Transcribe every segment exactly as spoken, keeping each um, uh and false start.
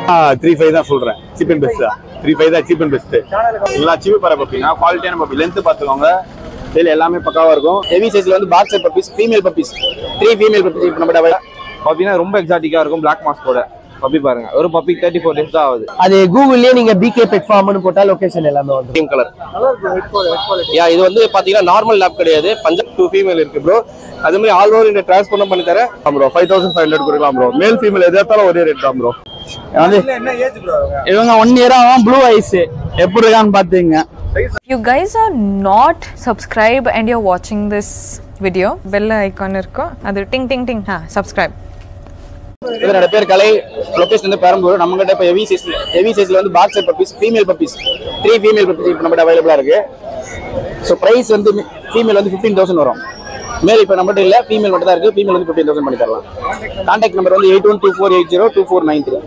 Three five தான் சொல்றேன். Cheap and best தான். த்ரீ ஃபைவ் தான் சீப் அண்ட் பெஸ்ட். எல்லா சீப் பர பப்பினா குவாலிட்டியான பப்பி. லென்த் பார்த்துக்கோங்க. இதில் எல்லாமே பக்காவாக இருக்கும். ஹெவி சைஸ்ல வந்து boxer puppies, female puppies, three female puppies. இப்போ நம்ம பப்பினா ரொம்ப எக்ஸாட்டிக்கா இருக்கும். பிளாக் மாஸ்கோட பப்பி பாருங்க. ஒரு பப்பி தேர்ட்டி ஃபோர் டேஸ் தான் ஆகுது. அது கூகுள்லயே நீங்க பிகே பெட் ஃபார்ம்னு போட்டா லொகேஷன் எல்லாமே வந்து கிரீம் கலர். யா இது வந்து பாத்தீங்கன்னா நார்மல் லேப் கிடையாது. பஞ்சாப் டூ ஃபீமேல் இருக்கு ப்ரோ. அதே மாதிரி ஆல் ஓவர் இந்த டிரான்ஸ்போர்ட் பண்ணி தரேன் bro. Five thousand five hundred கொடுக்கலாம் ப்ரோ. மேல் ஃபீமேல் எதாத்தாலும் ஒரே ரேட் தான் ப்ரோ. என்ன ஏஜ் ப்ரோ? இவங்க ஒன் இயர் ஆகும். ப்ளூ ஐஸ் எப்படி இருக்கான்னு பாத்தீங்க. You guys are not subscribed and you're watching this video, bell icon irko adu ting ting ting ha subscribe. இதோட பேர் கலை. லொகேஷன் வந்து பெரம்பூர். நம்ம கிட்ட இப்போ ஹெவி சைஸ்ல ஹெவி சைஸ்ல வந்து boxer puppies, female puppies, three female puppies இப்போ நம்ம அவைலபிளா இருக்கு. ஸோ பிரைஸ் வந்து ஃபீமேல் வந்து ஃபிஃப்டீன் தௌசண்ட் வரும். மேல் இப்போ நம்மகிட்ட இல்லை, ஃபீமேல் மட்டும் தான் இருக்கு. ஃபீமேல் வந்து ஃபிஃப்டீன் தௌசண்ட் பண்ணி தரலாம். கான்டாக்ட் நம்பர் வந்து eight one two four eight zero two four nine three.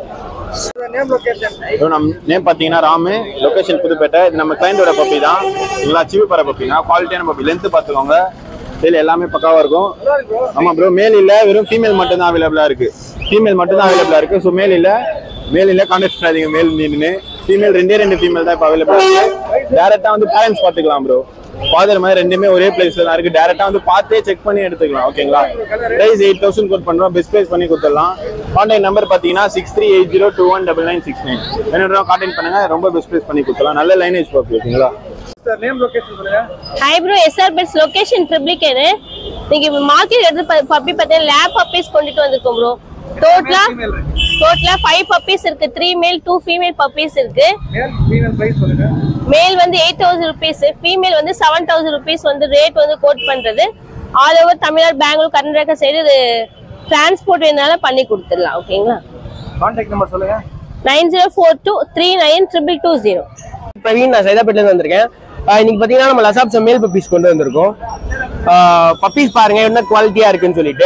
நம்ம நேம் பார்த்தீங்கன்னா ராமு. லொகேஷன் புதுப்பேட்டை. இது நம்ம கிளைண்டோட பப்பி தான். எல்லா சீப் பர பப்பினா குவாலிட்டியான பப்பி. லென்த் பார்த்துக்கோங்க. இதில் எல்லாமே பக்காவா இருக்கும். ஆமா ப்ரோ. மேல் இல்லை, வெறும் ஃபீமேல் மட்டும் தான் அவைலபிளா இருக்கு. ஃபீமேல் மட்டும் தான் அவைலபிளா இருக்கு. ஸோ மேல் இல்லை, மேல் இல்லை கான்டாக்ட் பண்ணாதீங்க. மேல் மீன் ஃபீமேல் ரெண்டே ரெண்டு ஃபீமேல் தான் இப்போ அவைலபிளா இருக்கு. டேரக்டா வந்து பேரண்ட்ஸ் பார்த்துக்கலாம் ப்ரோ. ஃபாதர் மாதிரி ரெண்டுமே ஒரே பிளேஸ்ல தான் இருக்கு. டேரக்டா வந்து பார்த்தே செக் பண்ணி எடுத்துக்கலாம். ஓகேங்களா? பிரைஸ் எயிட் தௌசண்ட் கோட் பண்றோம். பெஸ்ட் பிரைஸ் பண்ணி கொடுத்துடலாம். கான்டாக்ட் நம்பர் பாத்தீங்கன்னா six three eight zero two one double nine six nine. வேணும் கான்டாக்ட் பண்ணுங்க. ரொம்ப பெஸ்ட் பிரைஸ் பண்ணி கொடுத்துடலாம். நல்ல லைனேஜ் பப்பி. ஓகேங்களா? Hi bro, SR pets location ட்ரிப்ளிகேனு. நீங்க மார்க்கெட் எடுத்து பப்பி பார்த்தா லேப் பப்பீஸ் கொண்டுட்டு வந்திருக்கோம் ப்ரோ. டோட்டலா டோட்டலா ஃபைவ் பப்பீஸ் இருக்கு. Three male two female puppies இருக்கு. மேல் வந்து எயிட் தௌசண்ட் ருபீஸ், ஃபீமேல் வந்து செவன் தௌசண்ட் ருபீஸ் வந்து ரேட் வந்து கோட் பண்றது. All over Tamil Nadu, Bangalore, Karnataka side transport வேணால பண்ணி கொடுத்துடலாம். ஓகேங்களா? கான்டாக்ட் நம்பர் சொல்லுங்க. Nine zero four two three nine triple two zero. Praveen, நான் சைதாப்பேட்ல இருந்து வந்திருக்கேன். இன்னைக்கு பாத்தீங்கன்னா நம்ம லசாப்ஸ் மேல் பப்பீஸ் கொண்டு வந்திருக்கோம். பப்பீஸ் பாருங்க என்ன குவாலிட்டியா இருக்குன்னு சொல்லிட்டு.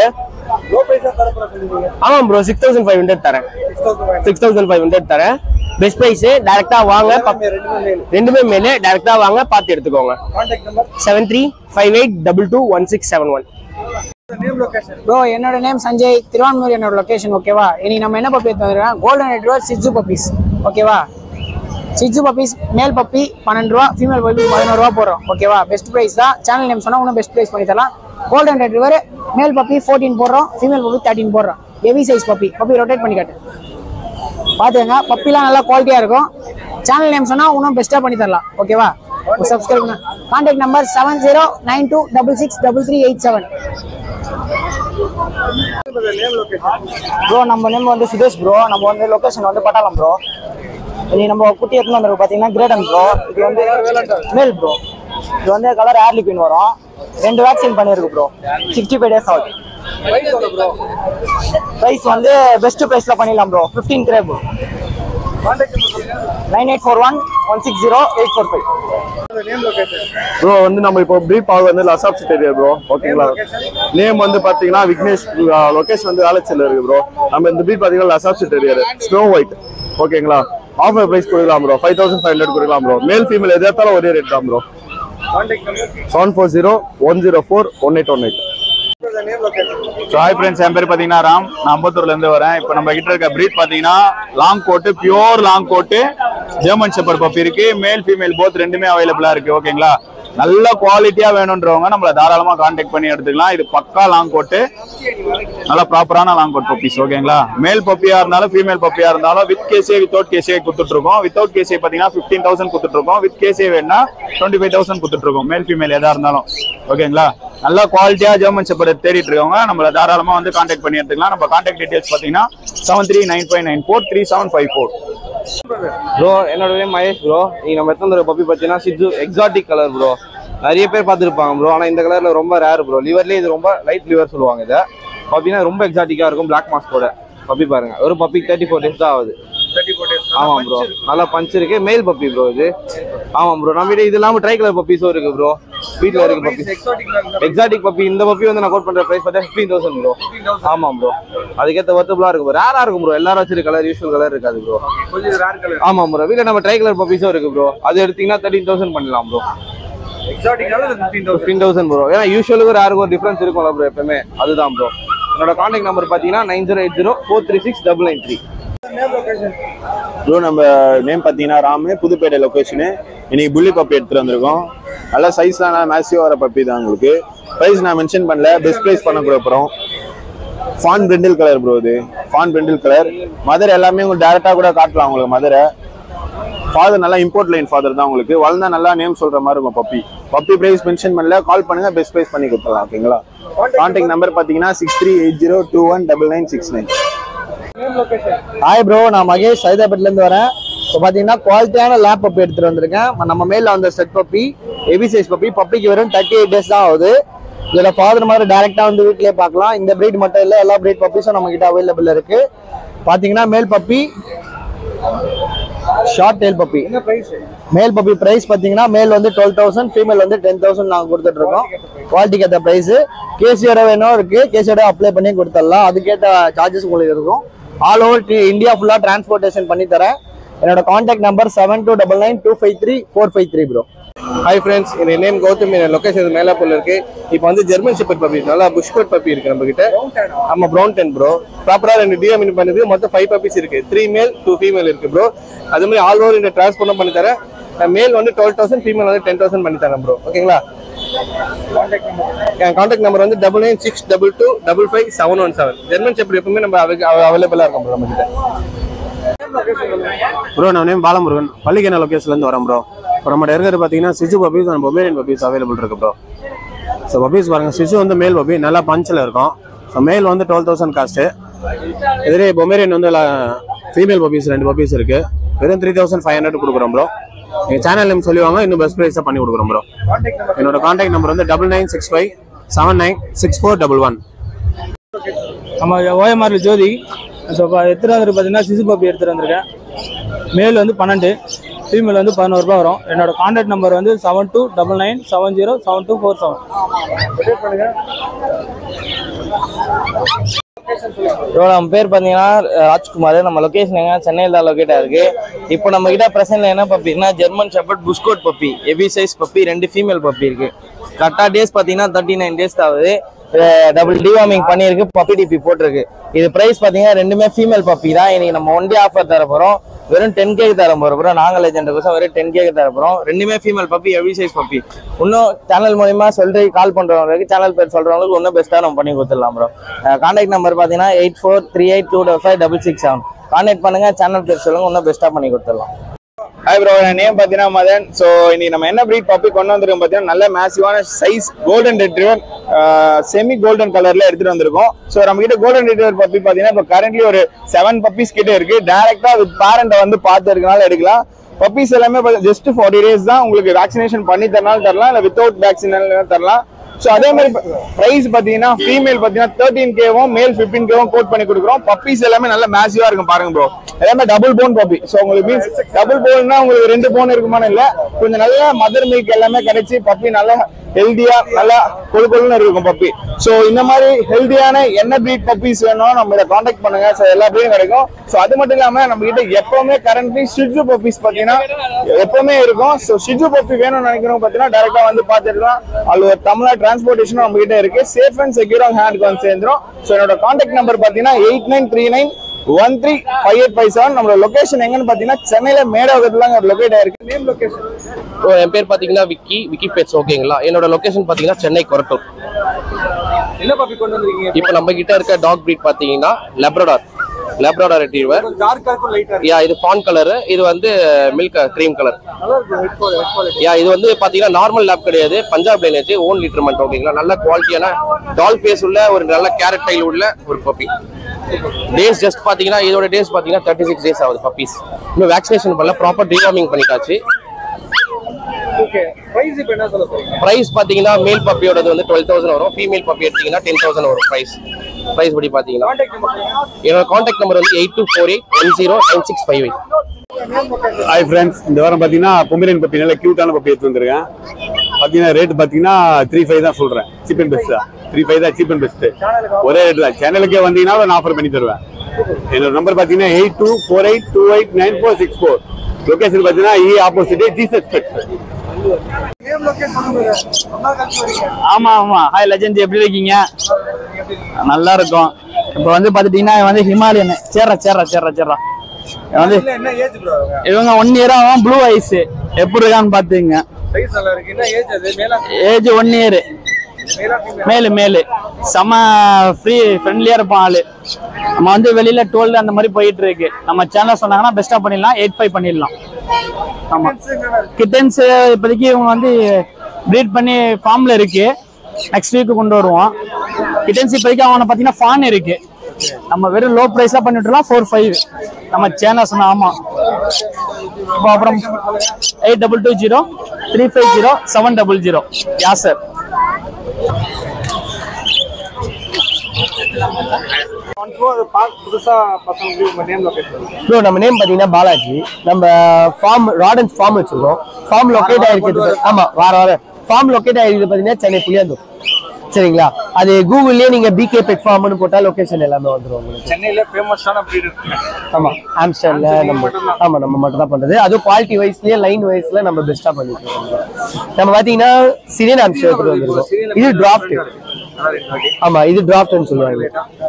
ஆமா bro, six thousand five hundred தரேன். சிக்ஸ் தௌசண்ட் ஃபைவ் ஹண்ட்ரட் தரேன். Best price. டைரக்டா வாங்க. ரெண்டுமே மேலே டைரக்டா வாங்க, பார்த்து எடுத்துக்கோங்க. Seven three five eight double two one six seven one. Bro என்னோட நேம் சஞ்சய். திருவான்மூர் என்னோட லொகேஷன். ஓகேவா? இனி நம்ம என்ன பப்பி எடுத்து கோல்டன் ரெட்ரிவர் சிட்சு பப்பீஸ். ஓகேவா? சிட்சு பப்பீஸ் மேல் பப்பி பன்னெண்டு ரூபா, ஃபீமேல் பப்பி பதினோரு ரூபா போடுறோம். ஓகேவா? பெஸ்ட் பிரைஸ் தான். சேனல் நேம் சொன்னா இன்னும் பெஸ்ட் பிரைஸ் பண்ணி தரலாம். Golden retriever male puppy fourteen போடுறோம், ஃபீமேல் பப்பி தேர்ட்டின் போடுறோம். Heavy size puppy. Puppy rotate பண்ணி காட்டு. பாத்துக்கங்க, பப்பிலாம் நல்லா குவாலிட்டியா இருக்கும். சேனல் நேம் சொன்னா இன்னும் பெஸ்டா பண்ணி தரலாம். ஓகேவா? சப்ஸ்கிரைப் பண்ணுங்க. Contact number seven zero nine two double six double three eight seven. Bro நம்ம நேம் வந்து சுதேஷ் ப்ரோ. நம்ம வந்து லொகேஷன் வந்து பட்டாளம் ப்ரோ. இனி நம்ம குட்டி எடுத்துன்னு வந்து பாத்தீங்கன்னா கிரேடன் ப்ரோ. இது வந்து மேல் ப்ரோ. இது வந்து கலர் ஏர்லி பின் வரும். ரெண்டு வேக்சின் பண்ணிருக்கு ப்ரோ. சிக்ஸ்டி ஃபைவ் டேஸ் ஆகுது. பிரைஸ் வந்து பெஸ்ட் பிரைஸ்ல பண்ணிடலாம் bro. Fifteen grey bro. Nine eight four one one six zero eight four five. Bro வந்து நம்ம இப்போ பிரீப் ஆக வந்து லசாப்ஸ் டெரியர் ப்ரோ. ஓகேங்களா? நேம் வந்து பாத்தீங்கன்னா விக்னேஷ். லொகேஷன் வந்து ஆலச்சல்ல இருக்கு ப்ரோ. நம்ம இந்த பிரீப் பாத்தீங்கன்னா லசாப்ஸ் டெரியர் ஸ்னோ ஒயிட். ஓகேங்களா? ஆஃபர் பிரைஸ் கொடுக்கலாம் bro. Five thousand five hundred கொடுக்கலாம் ப்ரோ. மேல் ஃபீமேல் எதாத்தாலும் ஒரே ரேட் தான் bro. Seven four zero one zero four one eight one eight. Hi friends, என் பேர் பாத்தீங்கன்னா ராம். நான் அம்பத்தூர்ல இருந்து வரேன். இப்போ நம்ம கிட்ட இருக்க பிரீட் பாத்தீங்கன்னா long coat, pure long coat German shepherd puppy இருக்கு. மேல் ஃபீமேல் போத் ரெண்டுமே அவைலபிளா இருக்கு. ஓகேங்களா? நல்ல குவாலிட்டியா வேணும்ன்றவங்க நம்மள தாராளமா கான்டாக்ட் பண்ணி எடுத்துக்கலாம். இது பக்கா லாங் கோட்டு, நல்ல ப்ராப்பரான லாங் கோட் பப்பீஸ். ஓகேங்களா? மேல் பப்பியா இருந்தாலும் ஃபீமேல் பப்பியா இருந்தாலும் வித் கேசே வித்தவுட் கேசே கொடுத்துட்டு இருக்கோம். வித்தவுட் கேசே பாத்தீங்கன்னா பிப்டீன் தௌசண்ட் கொடுத்துட்டு இருக்கோம். வித் கேசே வேணா டுவெண்ட்டி ஃபைவ் தௌசண்ட் கொடுத்துட்டு இருக்கோம். மேல் ஃபீமேல் எதா இருந்தாலும். ஓகேங்களா? நல்ல குவாலிட்டியா ஜெர்மன் ஷெப்பர்ட் தேடிட்டு இருக்கவங்க நம்மள தாராளமா வந்து கான்டாக்ட் பண்ணி எடுத்துக்கலாம். நம்ம கான்டாக்ட் டீடைல்ஸ் பாத்தீங்கன்னா seven three nine five nine four three seven five four. Bro என்னோட நேம் மகேஷ் ப்ரோ. நீங்க நம்ம எத்தனை பப்பி பார்த்தீங்கன்னா சிட்சு எக்ஸாட்டிக் கலர் ப்ரோ. நிறைய பேர் பார்த்துருப்பாங்க ப்ரோ. ஆனால் இந்த கலர்ல ரொம்ப ரேர் ப்ரோ. லிவர்லேயே இது ரொம்ப லைட் லிவர் சொல்லுவாங்க. இதை பப்பினா ரொம்ப எக்ஸாட்டிக்கா இருக்கும். பிளாக் மாஸ்கோட பப்பி பாருங்க. ஒரு பப்பி தேர்ட்டி ஃபோர் டேஸ் தான் ஆகுது. ஆமாம் ப்ரோ. நல்லா பஞ்ச் இருக்கு. மேல் பப்பி ப்ரோ இது. ஆமாம் ப்ரோ. நம்ம இது இல்லாமல் ட்ரை கலர் பப்பீஸும் இருக்கு ப்ரோ. வீட்டில் இருக்கு பப்பி. Exotic puppy. இந்த பப்பி வந்து நான் கோட் பண்ற பிரைஸ் பார்த்தா ஃபிஃப்டீன் தௌசண்ட் ப்ரோ. ஆமாம் ப்ரோ. அதுக்கேற்ற வர்த்தபுளா இருக்கும் ப்ரோ. ரேரா இருக்கும் ப்ரோ. எல்லாரும் வச்சிருக்க கலர் யூஸ்வல் கலர் இருக்காது ப்ரோ. ஆமாம் ப்ரோ. வீட்டில் நம்ம ட்ரை கலர் பப்பீஸும் இருக்கு ப்ரோ. அது எடுத்தீங்கன்னா தேர்ட்டீன் தௌசண்ட் பண்ணலாம் ப்ரோ. Fifteen thousand bro. ஏன்னா யூஸ்வலுக்கு ரேருக்கு ஒரு டிஃபரன்ஸ் இருக்கும்ல ப்ரோ எப்பவுமே. அதுதான் ப்ரோ. என்னோட கான்டாக்ட் நம்பர் பார்த்தீங்கன்னா nine zero eight zero four three six double nine three. Bro நம்ம நேம் பார்த்தீங்கன்னா ராமு, புதுப்பேட்டை லொக்கேஷனு. இன்னைக்கு புள்ளி பப்பி எடுத்துட்டு வந்திருக்கோம். நல்ல சைஸ்லாம் மேசிவ் வர பப்பி தான் உங்களுக்கு. ப்ரைஸ் நான் மென்ஷன் பண்ணல, பெஸ்ட் ப்ரைஸ் பண்ண கூட போகிறோம். ஃபான் பிரிண்டில் கலர் ப்ரோ, இது ஃபான் பிரிண்டில் கலர். மதர் எல்லாமே உங்களுக்கு டேரெக்டாக கூட காட்டலாம் உங்களுக்கு மதரை. ஃபாதர் நல்லா இம்போர்ட் லைன் ஃபாதர் தான் உங்களுக்கு. வளர்ந்தா நல்லா நேம் சொல்ற மாதிரி இருக்கும் பப்பி. பப்பி பிரைஸ் மென்ஷன் பண்ணல, கால் பண்ணுங்க, பெஸ்ட் பிரைஸ் பண்ணி கொடுத்துடலாம். ஓகேங்களா? கான்டாக்ட் நம்பர் பார்த்தீங்கன்னா six three eight zero two one double nine six nine. Hi bro, நான் மகேஷ் சைதாபேட்ல இருந்து வரேன். இப்போ பார்த்தீங்கன்னா குவாலிட்டியான லேப் பப்பி எடுத்துட்டு வந்திருக்கேன். நம்ம மேல அந்த set puppy heavy size puppy. பப்பிக்கு வெறும் தேர்ட்டி எயிட் டேஸ் தான் ஆகுது. இதோட ஃபாதர் மாதிரி டேரக்டா வந்து வீட்டிலே பார்க்கலாம். இந்த பிரீட் மட்டும் இல்லை, எல்லா பிரீட் பப்பீஸும் நம்ம கிட்ட அவைலபிள் இருக்கு. பார்த்தீங்கன்னா male puppy short tail puppy. Male puppy price பார்த்தீங்கன்னா மேல் வந்து டுவெல் தௌசண்ட், ஃபீமேல் வந்து டென் தௌசண்ட் நாங்கள் கொடுத்துட்டு இருக்கோம். குவாலிட்டிக்கு ஏற்ற பிரைஸ். கேசியோட வேணும் இருக்கு, கேசியோட அப்ளை பண்ணி கொடுத்துடலாம். அதுக்கேற்ற சார்ஜஸ் உங்களுக்கு இருக்கும். ஆல் ஓவர் இந்தியா ஃபுல்லாக டிரான்ஸ்போர்ட்டேஷன் பண்ணி தரேன். என்னோட contact number seven two double nine two five three four five three bro. Hi friends, என் நேம் கௌதம். என் லொக்கேஷன் மேலாப்பூர்ல இருக்கு. இப்போ வந்து ஜெர்மன் ஷெப்பர்ட் பப்பி, நல்லா புஷ்கோட் பப்பி இருக்கு நம்ம கிட்ட. ஆமா, ப்ரௌன் டென் ப்ரோ. ப்ராப்பரா ரெண்டு டிஎம் பண்ணுது. மொத்தம் ஃபைவ் பப்பீஸ் இருக்கு. த்ரீ மேல் டூ ஃபீமேல் இருக்கு ப்ரோ. அதே மாதிரி ஆல் ஓவர் இந்த டிரான்ஸ்போர்ட் பண்ணி தரேன். மேல் வந்து டுவெல் தௌசண்ட், ஃபீமேல் வந்து டென் தௌசண்ட் பண்ணி தரேன் ப்ரோ. ஓகேங்களா? என் கான்டாக்ட் நம்பர் வந்து double nine six double two double five seven one seven. German shepherd எப்பவுமே நம்ம அவைலபிளா இருக்கும் ப்ரோ நம்ம கிட்ட. ப்ரோ நான் நேம் பாலமுருகன், பள்ளிக்கேன லொக்கேஷன்லேருந்து வரேன் ப்ரோ. இப்போ நம்ம இருக்கிறது பார்த்தீங்கன்னா சிஜு puppies and Pomeranian puppies available இருக்கு ப்ரோ. ஸோ பப்பீஸ் பாருங்க, சிஜு வந்து மேல் பப்பி நல்லா பஞ்சில் இருக்கும். ஸோ மேல் வந்து டுவெல் தௌசண்ட் காஸ்ட்டு. இதே பொமேரியன் வந்து ஃபீமேல் பப்பீஸ் ரெண்டு பப்பீஸ் இருக்கு. வெறும் த்ரீ தௌசண்ட் ஃபைவ் ஹண்ட்ரட் கொடுக்குறோம் ப்ரோ. எங்கள் சேனல் நேம் சொல்லுவாங்க, இன்னும் பெஸ்ட் ப்ரைஸாக பண்ணி கொடுக்குறோம் ப்ரோ. என்னோட கான்டாக்ட் நம்பர் வந்து double nine six five seven nine six four double one. நம்ம ஓஎம்ஆர்ல ஜோதி. ஸோ இப்போ எடுத்துகிட்டு வந்துட்டு பார்த்தீங்கன்னா சிசு பப்பி எடுத்துகிட்டு வந்திருக்கேன். மேல் வந்து பன்னெண்டு, ஃபீமேல் வந்து பதினோரு ரூபா வரும். என்னோட கான்டாக்ட் நம்பர் வந்து seven two double nine seven zero seven two four seven. நம்ம பேர் பார்த்தீங்கன்னா ராஜ்குமார். நம்ம லொக்கேஷன் எங்க சென்னையில் தான் லொக்கேட்டாக இருக்கு. இப்போ நம்ம கிட்ட பிரசன்ட்ல என்ன பப்பினா German shepherd plush coat puppy, heavy size puppy, ரெண்டு ஃபீமேல் பப்பி இருக்கு. கரெக்டாக டேஸ் பார்த்தீங்கன்னா தேர்ட்டி நைன் டேஸ் ஆகுது. டபுள் டிவார்மிங் பண்ணியிருக்கு, பப்பி டிபி போட்டிருக்கு. இது பிரைஸ் பார்த்தீங்கன்னா ரெண்டுமே ஃபீமேல் பப்பி தான். இன்னைக்கு நம்ம ஒன் டே ஆஃபர் தர போகிறோம். வெறும் டென் கேக்கு தர போகிறோம். நாங்கள் லெஜெண்டுக்கோசம் வெறும் டென் கேக்கு தர போகிறோம். ரெண்டுமே female puppy, heavy size puppy. இன்னும் சேனல் மூலியமா சொல்றி கால் பண்றவங்களுக்கு, சேனல் பேர் சொல்றவங்களுக்கு இன்னும் பெஸ்ட்டாக நம்ம பண்ணி கொடுத்துடலாம் ப்ரோ. கான்டாக்ட் நம்பர் பார்த்தீங்கன்னா eight four three eight two double five double six seven. Contact பண்ணுங்க, சேனல் பேர் சொல்லுங்க, இன்னும் பெஸ்ட்டாக பண்ணி கொடுத்துடலாம். ஹாய் ப்ரோ, என் நேம் பார்த்தீங்கன்னா மதன். ஸோ இன்னைக்கு நம்ம என்ன ப்ரீட் பப்பி கொண்டு வந்திருக்கோம் பார்த்தீங்கன்னா நல்ல மேசிவான size golden retriever, semi golden கலர்ல எடுத்துட்டு வந்திருக்கோம். ஸோ நம்ம கிட்ட கோல்டன் ரெட்ரிவர் பப்பி பார்த்தீங்கன்னா இப்போ கரண்ட்லி ஒரு செவன் பப்பீஸ் கிட்ட இருக்கு. டேரக்டா வித் பேரண்ட்டை வந்து பார்த்து இருக்கனால எடுக்கலாம். பப்பீஸ் எல்லாமே ஜஸ்ட் ஃபார்ட்டி டேஸ் தான். உங்களுக்கு வேக்சினேஷன் பண்ணி தரனாலும் தரலாம், இல்லை வித்தவுட் வேக்சினேஷன் தரலாம். ஸோ அதே மாதிரி பிரைஸ் பார்த்தீங்கன்னா ஃபீமேல் பார்த்தீங்கன்னா தேர்ட்டீன் கேவும் மேல் ஃபிஃப்டீன் கேவும் கோட் பண்ணி கொடுக்குறோம். பப்பீஸ் எல்லாமே நல்ல மேசிவா இருக்கும் பாருங்க ப்ரோ. எல்லாமே டபுள் போன் பப்பி. ஸோ உங்களுக்கு மீன்ஸ் டபுள் போன்னா உங்களுக்கு ரெண்டு போன் இருக்குமான்னு இல்லை, கொஞ்சம் நல்ல மதர் மில்க் எல்லாமே கிடைச்சி பப்பி நல்லா ஹெல்தியா நல்லா கொழு கொழுன்னு இருக்கும் பப்பி. ஸோ இந்த மாதிரி ஹெல்தியான என்ன பிரீட் பப்பீஸ் வேணும் நம்ம இதை கான்டாக்ட் பண்ணுங்க. ஸோ எல்லா பிரீடும் கிடைக்கும். ஸோ அது மட்டும் இல்லாமல் நம்ம கிட்ட எப்பவுமே கரண்ட்லி ஷிட்ஜு பப்பீஸ் பார்த்தீங்கன்னா எப்பவுமே இருக்கும். ஸோ ஷிட்ஜு பப்பி வேணும்னு நினைக்கிறோம் பார்த்தீங்கன்னா டேரக்டா வந்து பார்த்துருக்கலாம். அது ஒரு தமிழ்நாடு டிரான்ஸ்போர்டேஷன் நம்ம கிட்ட இருக்கு. சேஃப் அண்ட் செக்யூர் ஹேண்டுக்கு வந்து சேர்ந்துரும். ஸோ என்னோட கான்டாக்ட் நம்பர் பார்த்தீங்கன்னா eight nine three nine one three five eight five seven. நம்மளோட லொகேஷன் எங்கன்னு பார்த்தீங்கன்னா சென்னையில மேடாவதுல லொகேட் ஆயிருக்கு. நேம் லொகேஷன் என் பேர் பார்த்தீங்கன்னா விக்கி விக்கி பெட்ஸ். ஓகேங்களா? என்னோட லொகேஷன் பார்த்தீங்கன்னா சென்னை கொரட்டூர். என்ன பப்பி கொண்டு வந்திருக்கீங்க? இப்போ நம்ம கிட்ட இருக்க டாக் பிரீட் பார்த்தீங்கன்னா லெப்ரடார் லெப்ரடார் ரெட்ரீவர். டார்க்கா இருக்கும், லைட்டா யா இது ஃபான் கலர், இது வந்து மில்க் கிரீம் கலர். நல்லா இருக்கு. Red colour red colour. Yeah இது வந்து பாத்தீங்கன்னா நார்மல் லேப் கிடையாது, பஞ்சாப் லைனேஜ் ஓன் லிட்டர்மெண்ட். ஓகேங்களா? நல்ல குவாலிட்டியான டால் ஃபேஸ் உள்ள ஒரு நல்ல கேரட் டைல் உள்ள ஒரு பப்பி. டேஸ் ஜஸ்ட் பாத்தீங்கன்னா இதோட டேஸ் பாத்தீங்கன்னா தேர்ட்டி சிக்ஸ் டேஸ் ஆகுது பப்பீஸ். இன்னும் வேக்சினேஷன் பண்ணல, ப்ராப்பர் டிவார்மிங் பண்ணிட்டாச்சு. ஓகே, பிரைஸ் இப்போ என்ன சொல்ல போறீங்க? பிரைஸ் பாத்தீங்கன்னா மேல் பப்பியோடது வந்து டுவெல் தௌசண்ட் வரும், ஃபீமேல் பப்பி எடுத்தீங்கன்னா டென் தௌசண்ட் வரும் பிரைஸ். பிரைஸ் படி பாத்தீங்கன்னா என்னோட கான்டாக்ட் நம்பர் வந்து eight two four eight one zero nine six five eight. Hi friends, இந்த வாரம் பார்த்தீங்கன்னா பொமேரியன் பப்பி நல்ல கியூட்டான பப்பி எடுத்து வந்திருக்கேன். பார்த்தீங்கன்னா ரேட் பார்த்தீங்கன்னா த்ரீ ஃபைவ் தான் சொல்கிறேன். சீப் அண்ட் பெஸ்ட் தான். த்ரீ ஃபைவ் தான் சீப் அண்ட் பெஸ்ட்டு. ஒரே ரேட் தான். சேனலுக்கே வந்தீங்கன்னா நான் ஆஃபர் பண்ணி தருவேன். என்னோட நம்பர் பார்த்தீங்கன்னா eight two four eight two eight nine four six four. Location பார்த்தீங்கன்னா இ ஆப்போசிட் ஜீசஸ் பெட்ஸ். ஆமா ஆமா. ஹாய் லெஜெண்ட், எப்படி இருக்கீங்க? நல்லா இருக்கும். இப்போ வந்து பாத்துட்டீங்கன்னா வந்து ஹிமாலயன் சேர்ற சேர்ற சேர்ற சேர்றா வந்து என்ன ஏஜ் ப்ரோ? இவங்க ஒன் இயர் ஆகும். ப்ளூ ஐஸ் எப்படி இருக்கான்னு பாத்துங்க. சைஸ் நல்லா இருக்கு. என்ன ஏஜ் அது? மேலா ஏஜ் ஒன் இயர். மேலா ஃபீமேல்? மேலு மேலு செம ஃப்ரீ ஃப்ரெண்ட்லியா இருப்பான் ஆளு. நம்ம வந்து வெளியில டுவெல் அந்த மாதிரி போயிட்டு இருக்கு. நம்ம சேனல் சொன்னாங்கன்னா பெஸ்டா பண்ணிடலாம். எயிட் ஃபைவ் பண்ணிடலாம். ஆமா கிட்டன்ஸ் இப்போதைக்கு இவங்க வந்து ப்ரீட் பண்ணி ஃபார்ம்ல இருக்கு. நெக்ஸ்ட் வீக் கொண்டு வருவோம். கிட்டன்ஸ் இப்போதைக்கு அவனை பார்த்தீங்கன்னா ஃபான் இருக்கு. நம்ம வெறும் லோ ப்ரைஸா பண்ணிட்டுலாம் ஃபோர் ஃபைவ் நம்ம சேனல் சொன்னா. ஆமா இப்போ அப்புறம் eight double two zero three five zero seven double zero yeah sir. Bro நம்ம நேம் பாத்தீங்கன்னா பாலாஜி. நம்ம ஃபார்ம் ராடன்ஸ் ஃபார்ம் வச்சிருக்கோம். ஃபார்ம் லொக்கேட் ஆயிருக்கிறது ஆமா வார வாரம் ஃபார்ம் லொக்கேட் ஆயிருக்கிறது பாத்தீங்கன்னா சென்னை புளியாந்தூர். சரிங்களா? அது கூகுள்லயே நீங்க பிகே பெட் ஃபார்ம்னு போட்டா லொகேஷன் எல்லாமே வந்துரும் உங்களுக்கு. சென்னையில ஃபேமஸான பிரீட் இருக்கு. ஆமா ஆம்ஸ்டர்ல நம்ம ஆமா நம்ம மட்டும் தான் பண்றது. அது குவாலிட்டி வைஸ்லயே லைன் வைஸ்ல நம்ம பெஸ்டா பண்ணிட்டு இருக்கோம். நம்ம பாத்தீங்கன்னா சிரியன் ஆம்ஸ்டர் எடுத்து வந்திருக்கோம். இது டிராஃப்ட். ஆமா இது டிராஃப்ட்னு சொல்லுவாங்க.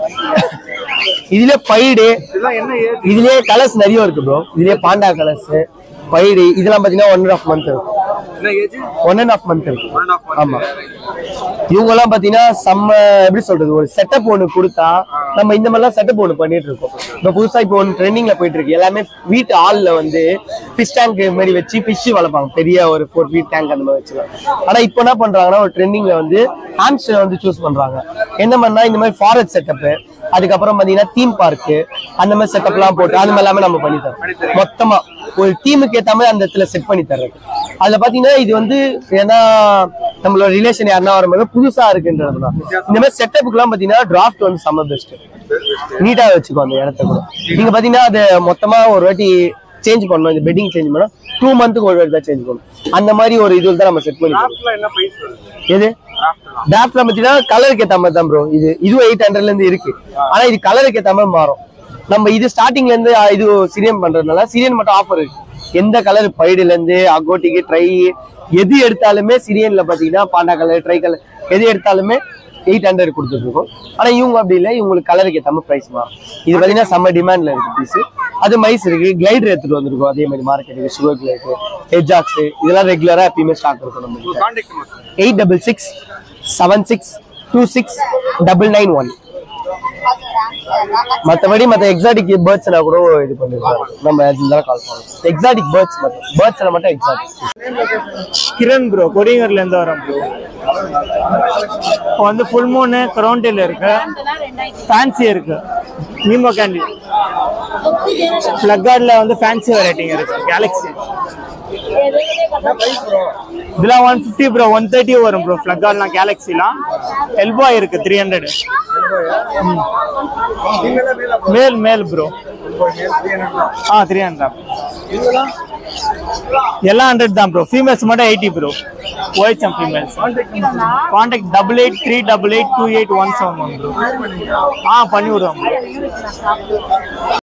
இதுல பைடு இதுலயே கலர்ஸ் நிறைய இருக்கு ப்ரோ. இதுலயே பாண்டா கலர்ஸ் பைடு இதெல்லாம் பாத்தீங்கன்னா ஒன் அண்ட் ஆஃப் மந்த் இருக்கும். ஒன் அண்ட் ஆஃப் மந்த் இருக்கு. ஆமா இவங்க எல்லாம் பாத்தீங்கன்னா செம்ம எப்படி சொல்றது ஒரு செட்டப் ஒண்ணு கொடுத்தா நம்ம இந்த மாதிரிலாம் செட்டப் ஒண்ணு பண்ணிட்டு இருக்கோம். இப்போ புதுசா இப்போ ஒன்று ட்ரெண்டிங்ல போயிட்டு இருக்கு. எல்லாமே வீட்டு ஆள்ல வந்து ஃபிஷ் டேங்க் மாதிரி வச்சு ஃபிஷ் வளர்ப்பாங்க. பெரிய ஒரு ஃபோர் ஃபீட் டேங்க் அந்த மாதிரி வச்சுக்கலாம். ஆனா இப்போ என்ன பண்றாங்கன்னா ஒரு ட்ரெண்டிங்ல வந்து ஹாம்ஸ்டர் வந்து சூஸ் பண்றாங்க. என்ன பண்ணா இந்த மாதிரி ஃபாரஸ்ட் செட்டப் அதுக்கப்புறம் பாத்தீங்கன்னா தீம் பார்க்கு அந்த மாதிரி செட்டப் எல்லாம் போட்டு அந்த மாதிரி எல்லாமே நம்ம பண்ணி தரோம். மொத்தமா ஒரு தீமுக்கு ஏற்ற மாதிரி அந்த இடத்துல செட் பண்ணி தர்றது. அதுல பாத்தீங்கன்னா இது வந்து ஏன்னா நம்மளோட ரிலேஷன் யாருன்னா வரும்போது புதுசா இருக்குன்றதுதான். இந்த மாதிரி செட்டப்புக்கு எல்லாம் பாத்தீங்கன்னா டிராஃப்ட் வந்து செம்ம பெஸ்ட். நீட்டா வச்சுக்கோ அந்த இடத்த கூட. நீங்க பாத்தீங்கன்னா அது மொத்தமா ஒரு வாட்டி சேஞ்ச் பண்ணணும். இந்த பெட்டிங் சேஞ்ச் பண்ணா டூ மந்த்துக்கு ஒரு வாட்டி தான் சேஞ்ச் பண்ணணும். அந்த மாதிரி ஒரு இது தான் நம்ம செட் பண்ணி. எது டிராஃப்ட்ல பாத்தீங்கன்னா கலருக்கு ஏற்ற மாதிரி தான் ப்ரோ. இது இதுவும் எயிட் ஹண்ட்ரட்ல இருந்து இருக்கு. ஆனா இது கலருக்கு ஏற்ற மாதிரி மாறும். நம்ம இது ஸ்டார்டிங்ல இருந்து இது சிரியன் பண்றதுனால சிரியன் மட்டும் ஆஃபர் இருக்கு. எந்த கலர் பைடுல இருந்து அகோட்டிக்கு ட்ரை எது எடுத்தாலுமே சிரியன்ல பாத்தீங்கன்னா பாண்டா கலர் ட்ரை கலர் எது எடுத்தாலுமே எயிட் ஹண்ட்ரட் கொடுத்துட்டு இருக்கோம். ஆனா இவங்க அப்படி இல்லை. இவங்களுக்கு கலருக்கு ஏற்ற மாதிரி பிரைஸ் மாறும். இது பாத்தீங்கன்னா செம்ம டிமாண்ட்ல இருக்கு பீஸ். அது மைஸ் இருக்கு. கிளைடர் எடுத்துட்டு வந்திருக்கும். அதே மாதிரி மார்க்கெட்டுக்கு சுகர் கிளைட் ஹெட்ஜாக்ஸ் இதெல்லாம் ரெகுலரா எப்பயுமே ஸ்டாக் இருக்கும். நம்ம eight double six seven six two six double nine one. மற்றபடி மற்ற எக்ஸாட்டிக் பேர்ட்ஸ்னா கூட இது பண்ணிருக்கோம். நம்ம இதுல கால் பண்ணுவோம். எக்ஸாட்டிக் பேர்ட்ஸ் மட்டும் பேர்ட்ஸ்ல மட்டும் எக்ஸாட்டிக். கிரண் ப்ரோ கொடிங்கர்ல இருந்து வரோம் ப்ரோ. இப்போ வந்து ஃபுல் மூணு கிரவுண்டில் இருக்கு. ஃபேன்சி இருக்கு. மீமோ கேண்டி ஃபிளக்கார்ட்ல வந்து ஃபேன்சி வெரைட்டிங்க இருக்கு. கேலக்ஸி இதெல்லாம் one fifty bro. One thirty வரும் ப்ரோ. ஃபிளக்கார்ட்லாம் கேலக்ஸிலாம் எல்போ இருக்கு three hundred. Male male bro. ஆ த்ரீ ஹண்ட்ரட் எல்லாம் ஹண்ட்ரட் தான் ப்ரோ. ஃபீமேல்ஸ் மட்டும் எயிட்டி ப்ரோ. ஒயிட்சம் females. Contact double eight three double eight two eight one seven one bro. ஆ பண்ணி விடுவோம் ப்ரோ.